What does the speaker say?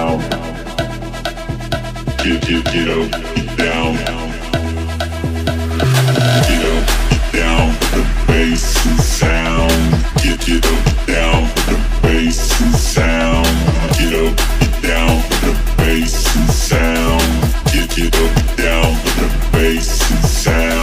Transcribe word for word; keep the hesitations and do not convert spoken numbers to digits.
down. Get, get, get up, get down. Get up, get down with the bass and sound. Get, get up, get down with the bass and sound. Get up, get down with the bass and sound. Get, get up, get down with the bass and sound.